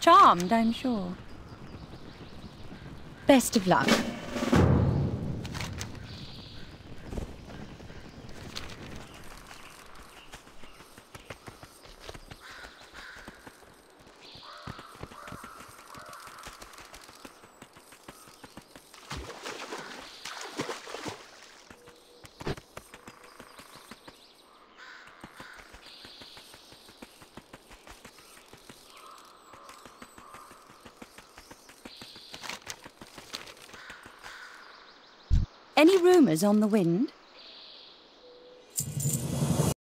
Charmed, I'm sure. Best of luck. Any rumours on the wind?